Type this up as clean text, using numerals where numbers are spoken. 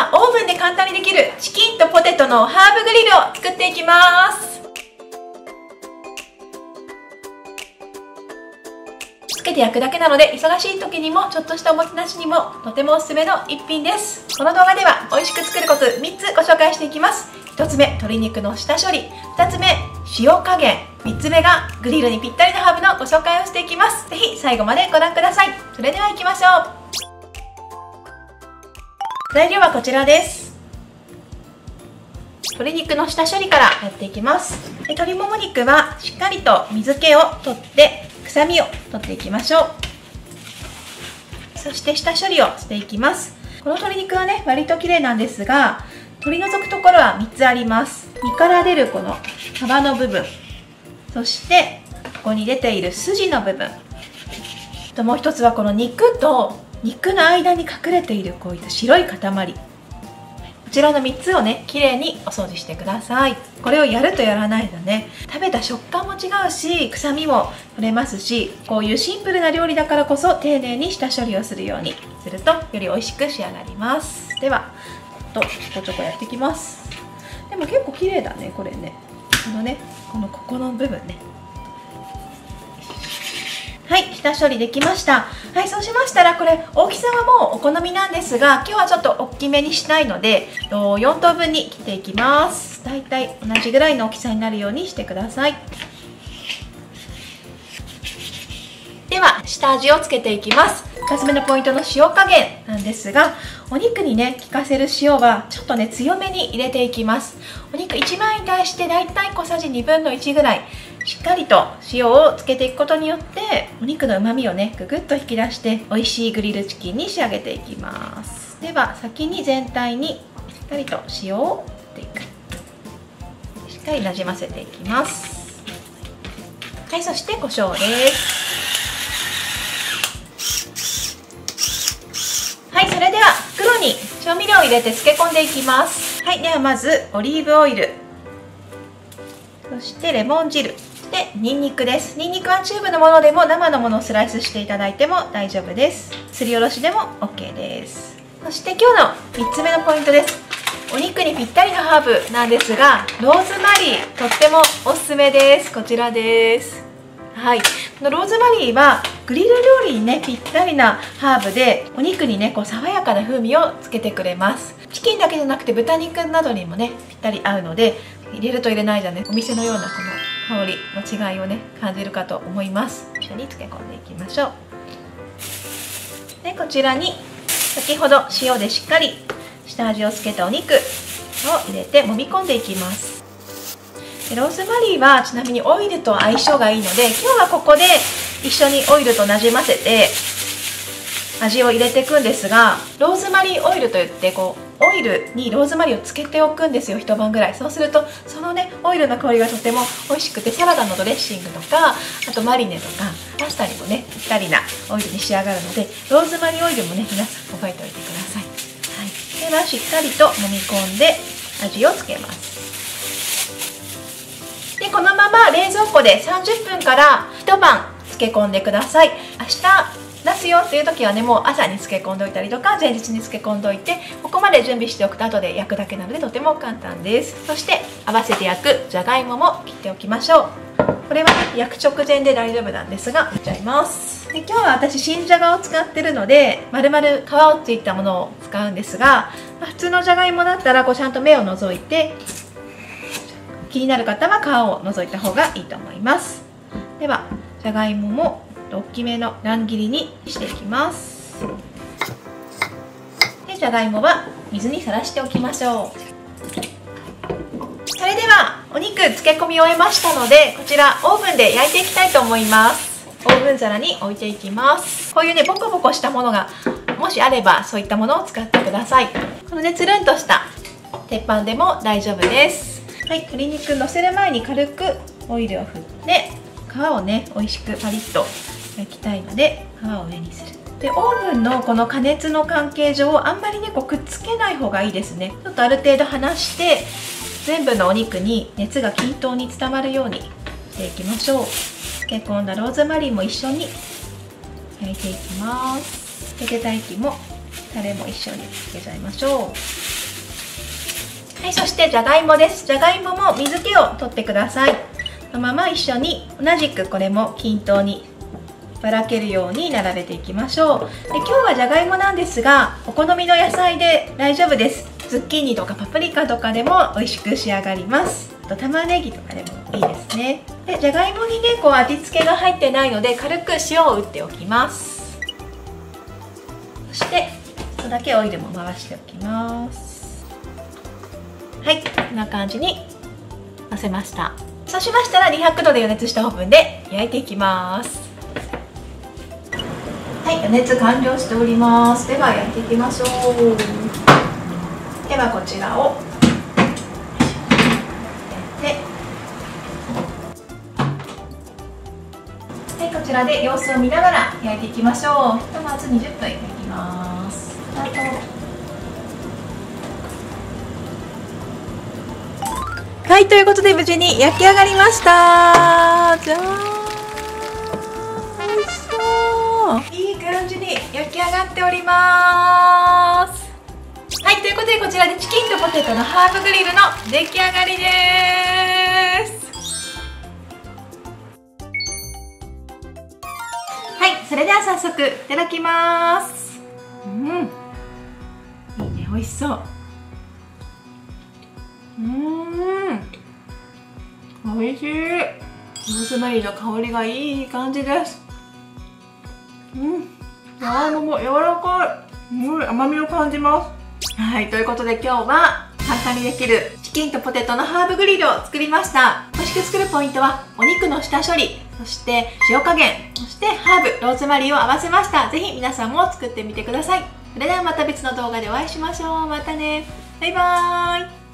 はオーブンで簡単にできるチキンとポテトのハーブグリルを作っていきます。つけて焼くだけなので、忙しい時にもちょっとしたおもてなしにもとてもおすすめの一品です。この動画では美味しく作るコツ3つご紹介していきます。1つ目、鶏肉の下処理。2つ目、塩加減。3つ目がグリルにぴったりなハーブのご紹介をしていきます。ぜひ最後までご覧ください。それでは行きましょう。材料はこちらです。鶏肉の下処理からやっていきます。鶏もも肉はしっかりと水気を取って臭みを取っていきましょう。そして下処理をしていきます。この鶏肉はね、割と綺麗なんですが、取り除くところは3つあります。身から出るこの皮の部分、そしてここに出ている筋の部分と、もう一つはこの肉と肉の間に隠れているこういった白い塊、こちらの3つをね、きれいにお掃除してください。これをやるとやらないとね、食べた食感も違うし、臭みも取れますし、こういうシンプルな料理だからこそ丁寧に下処理をするようにするとより美味しく仕上がります。ではちょこちょこやっていきます。でも結構綺麗だね、これね。ここの部分ね。はい、下処理できました。はい、そうしましたら、これ大きさはもうお好みなんですが、今日はちょっと大きめにしたいので4等分に切っていきます。だいたい同じぐらいの大きさになるようにしてください。では下味をつけていきます。2つ目のポイントの塩加減なんですが、お肉にね効かせる塩はちょっとね強めに入れていきます。お肉1枚に対してだいたい小さじ1/2ぐらいしっかりと塩をつけていくことによって、お肉のうまみをねぐぐっと引き出して美味しいグリルチキンに仕上げていきます。では先に全体にしっかりと塩を振っていく。しっかりなじませていきます。はい、そして胡椒です。はい、それでは袋に調味料を入れて漬け込んでいきます。はい、ではまずオリーブオイル、そしてレモン汁でニンニクです。ニンニクはチューブのものでも生のものをスライスしていただいても大丈夫です。すりおろしでも OK です。そして今日の3つ目のポイントです。お肉にぴったりのハーブなんですが、ローズマリーとってもおすすめです。こちらです。はい、このローズマリーはグリル料理にねぴったりなハーブで、お肉にねこう爽やかな風味をつけてくれます。チキンだけじゃなくて豚肉などにもねぴったり合うので、入れると入れないじゃね、お店のようなこの香りの違いをね感じるかと思います。一緒に漬け込んでいきましょう。でこちらに先ほど塩でしっかり下味をつけたお肉を入れて揉み込んでいきます。でローズマリーはちなみにオイルと相性がいいので、今日はここで一緒にオイルとなじませて味を入れていくんですが、ローズマリーオイルといってこうオイルにローズマリーをつけておくんですよ、一晩ぐらい。そうするとそのねオイルの香りがとても美味しくて、サラダのドレッシングとか、あとマリネとかパスタにもねぴったりなオイルに仕上がるので、ローズマリーオイルもね皆さん覚えておいてください。はい、ではしっかりと揉み込んで味をつけます。でこのまま冷蔵庫で30分から一晩漬け込んでください。明日出すよっていう時はね、もう朝に漬け込んでおいたりとか前日に漬け込んでおいて、ここまで準備しておくと後で焼くだけなのでとても簡単です。そして合わせて焼くじゃがいもも切っておきましょう。これはね焼く直前で大丈夫なんですが、切っちゃいます。で今日は私新じゃがを使ってるので、丸々皮をついたものを使うんですが、普通のじゃがいもだったらこうちゃんと芽を除いて、気になる方は皮を除いた方がいいと思います。ではじゃがいもも大きめの乱切りにしていきます。でじゃがいもは水にさらしておきましょう。それではお肉漬け込み終えましたので、こちらオーブンで焼いていきたいと思います。オーブン皿に置いていきます。こういうねボコボコしたものがもしあれば、そういったものを使ってください。このねつるんとした鉄板でも大丈夫です。はい、鶏肉のせる前に軽くオイルを振って、皮をね美味しくパリッと焼きたいので皮を上にする。でオーブンのこの加熱の関係上、あんまりねこうくっつけない方がいいですね。ちょっとある程度離して全部のお肉に熱が均等に伝わるようにしていきましょう。漬け込んだローズマリーも一緒に焼いていきます。漬けた液もタレも一緒につけちゃいましょう。 はい、そしてじゃがいもです。じゃがいもも水気を取ってください。そのまま一緒に同じくこれも均等にばらけるように並べていきましょう。で、今日はじゃがいもなんですが、お好みの野菜で大丈夫です。ズッキーニとかパプリカとかでも美味しく仕上がります。あと玉ねぎとかでもいいですね。で、じゃがいもにね、こう味付けが入ってないので軽く塩を打っておきます。そしてちょっとだけオイルも回しておきます。はい、こんな感じにのせました。そうしましたら200度で予熱したオーブンで焼いていきます。はい、予熱完了しております。では焼いていきましょう。ではこちらをはい、こちらで様子を見ながら焼いていきましょう。まず20分焼きます。はい、ということで無事に焼き上がりました。じゃーん、美味しそう。いい感じに焼き上がっております。はい、ということでこちらでチキンとポテトのハーブグリルの出来上がりです。はい、それでは早速いただきます。いいね、美味しそう。美味しい。ローズマリーの香りがいい感じです。じゃがいもも柔らかい。すごい甘みを感じます。はい、ということで今日は簡単にできるチキンとポテトのハーブグリルを作りました。美味しく作るポイントはお肉の下処理、そして塩加減、そしてハーブ、ローズマリーを合わせました。ぜひ皆さんも作ってみてください。それではまた別の動画でお会いしましょう。またね。バイバーイ。